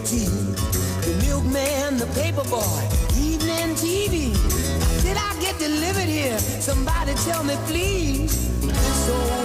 tea. The milkman, the paper boy, evening TV. Did I get delivered here? Somebody tell me, please. This old